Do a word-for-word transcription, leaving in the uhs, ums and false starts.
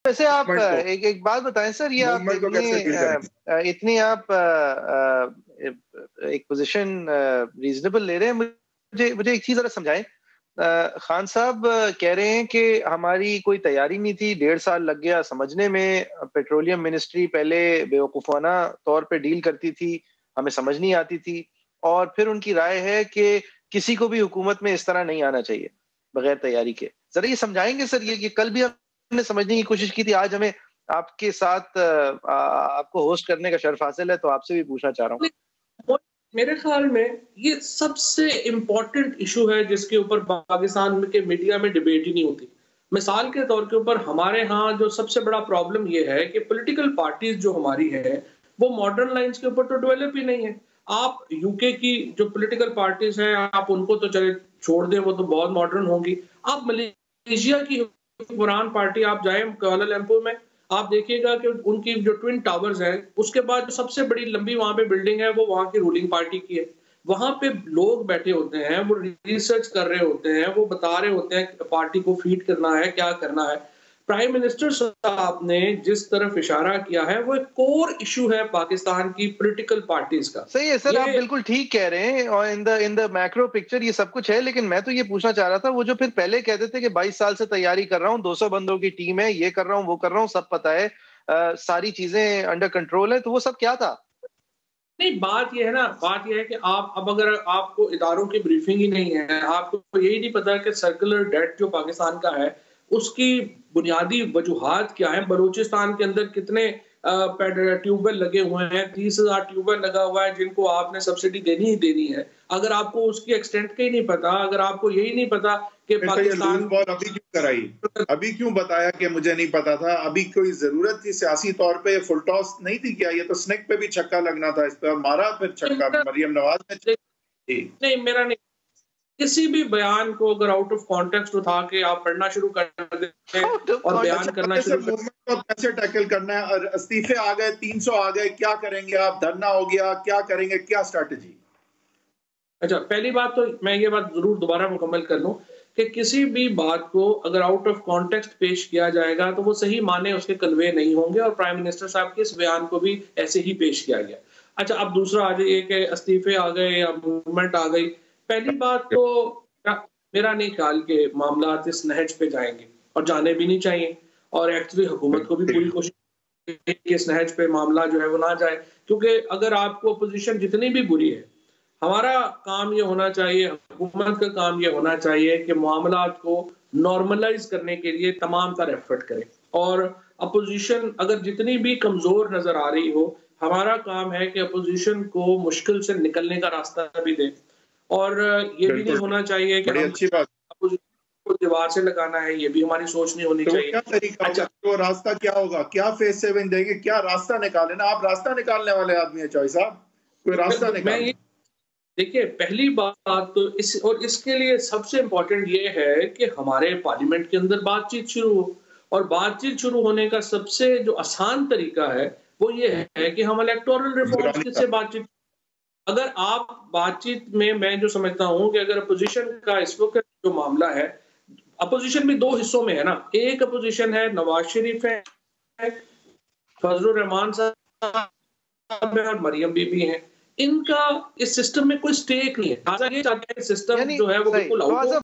वैसे आप एक एक बात बताएं सर, ये आप इतनी इतनी आप एक पोजीशन रीजनेबल ले रहे हैं, मुझे मुझे एक चीज जरा समझाएं। खान साहब कह रहे हैं कि हमारी कोई तैयारी नहीं थी, डेढ़ साल लग गया समझने में, पेट्रोलियम मिनिस्ट्री पहले बेवकूफाना तौर पे डील करती थी, हमें समझ नहीं आती थी, और फिर उनकी राय है कि किसी को भी हुकूमत में इस तरह नहीं आना चाहिए बगैर तैयारी के। जरा ये समझाएंगे सर, ये, ये कल भी हमने समझने की कोशिश की थी, आज हमें आपके साथ आ, आपको होस्ट करने का शर्फ हासिल है, तो आपसे भी पूछना चाह रहा हूँ। मेरे ख्याल में ये सबसे इम्पोर्टेंट इशू है जिसके ऊपर पाकिस्तान के मीडिया में डिबेट ही नहीं होती। मिसाल के तौर के ऊपर हमारे यहाँ जो सबसे बड़ा प्रॉब्लम ये है कि पॉलिटिकल पार्टीज जो हमारी है वो मॉडर्न लाइंस के ऊपर तो डेवलप ही नहीं है। आप यूके की जो पॉलिटिकल पार्टीज हैं आप उनको तो चले छोड़ दें, वो तो बहुत मॉडर्न होंगी। आप मलेशिया की हुक्मरान पार्टी आप जाए कुआलालंपुर में, आप देखिएगा कि उनकी जो ट्विन टावर्स हैं, उसके बाद जो सबसे बड़ी लंबी वहां पे बिल्डिंग है वो वहां की रूलिंग पार्टी की है। वहां पे लोग बैठे होते हैं, वो रिसर्च कर रहे होते हैं, वो बता रहे होते हैं पार्टी को फीड करना है, क्या करना है। प्राइम मिनिस्टर साहब ने जिस तरफ इशारा किया है वो एक कोर इशू है पाकिस्तान की पॉलिटिकल पार्टीज का। सही है सर, आप बिल्कुल ठीक कह रहे हैं, और in the in the macro picture ये सब कुछ है। लेकिन मैं तो ये पूछना चाह रहा था, वो जो फिर पहले कहते थे कि बाईस साल से तैयारी कर रहा हूँ, दो सौ बंदों की टीम है, ये कर रहा हूँ, वो कर रहा हूँ, सब पता है, आ, सारी चीजें अंडर कंट्रोल है, तो वो सब क्या था? नहीं, बात ये है ना, बात ये है कि आप अब अगर आपको इदारों की ब्रीफिंग ही नहीं है, आपको यही नहीं पता कि सर्कुलर डेट जो पाकिस्तान का है उसकी बुनियादी वजूहात क्या है। बलूचिस्तान के अंदर कितने ट्यूबवेल लगे हुए हैं, तीस हजार ट्यूबवेल लगा हुआ है जिनको आपने सब्सिडी देनी ही देनी है। अगर आपको उसकी एक्सटेंट का ही नहीं पता, अगर आपको यही नहीं पता कि पाकिस्तान अभी क्यों कराई, अभी क्यों बताया कि मुझे नहीं पता था, अभी कोई जरूरत थी सियासी तौर पे, फुल टॉस नहीं थी क्या? ये तो स्नेक पे भी छक्का लगना था, इस पे मारा फिर छक्का मरियम नवाज ने। नहीं, मेरा नहीं, किसी भी बयान को अगर आउट ऑफ कॉन्टेक्स्ट उठा के आप पढ़ना शुरू कर देते हैं और बयान करना शुरू कर मूवमेंट को कैसे टैकल करना है, और इस्तीफे आ गए, तीन सौ आ गए, क्या करेंगे आप? धरना हो गया, क्या करेंगे, क्या स्ट्रैटेजी? अच्छा, पहली बात तो मैं ये बात जरूर दोबारा मुकम्मल कर लूं कि किसी भी बात को अगर आउट ऑफ कॉन्टेक्स्ट पेश किया जाएगा तो वो सही माने उसके कन्वे नहीं होंगे, और प्राइम मिनिस्टर साहब के इस बयान को भी ऐसे ही पेश किया गया। अच्छा, अब दूसरा आ जाइए कि इस्तीफे आ गए या मूवमेंट आ गई। पहली बात तो मेरा नहीं ख्याल के मामला इस नहज पे जाएंगे, और जाने भी नहीं चाहिए, और एक्चुअली हुकूमत को भी पूरी कोशिश कि इस नहज पे मामला जो है वो ना जाए, क्योंकि अगर आपको पोजीशन जितनी भी बुरी है, हमारा काम ये होना चाहिए, हुकूमत का काम ये होना चाहिए कि मामलात को नॉर्मलाइज करने के लिए तमाम तर एफर्ट करें, और अपोजिशन अगर जितनी भी कमजोर नजर आ रही हो, हमारा काम है कि अपोजिशन को मुश्किल से निकलने का रास्ता भी दें। और ये भी नहीं होना चाहिए कि अच्छी बात को दीवार से लगाना है, ये भी हमारी सोच नहीं होनी तो चाहिए। क्या तरीका अच्छा, तो रास्ता क्या होगा, क्या फेस सेवन देंगे, क्या रास्ता निकाले ना? आप रास्ता निकालने वाले आदमी है चॉइस साहब, कोई रास्ता निकाले। देखिए, पहली बात तो इस और इसके लिए सबसे इम्पोर्टेंट ये है कि हमारे पार्लियामेंट के अंदर बातचीत शुरू हो, और बातचीत शुरू होने का सबसे जो आसान तरीका है वो ये है कि हम इलेक्टोरल रिफॉर्म्स से बातचीत। अगर आप बातचीत में, मैं जो समझता हूं कि अगर अपोजिशन का इस वक्त जो मामला है, अपोजिशन भी दो हिस्सों में है ना, एक अपोजिशन है नवाज शरीफ है, फजलुर रहमान साहब और मरियम बीबी हैं, इनका इस सिस्टम में कोई स्टेक नहीं है। ये चाहते हैं सिस्टम जो है वो बिल्कुल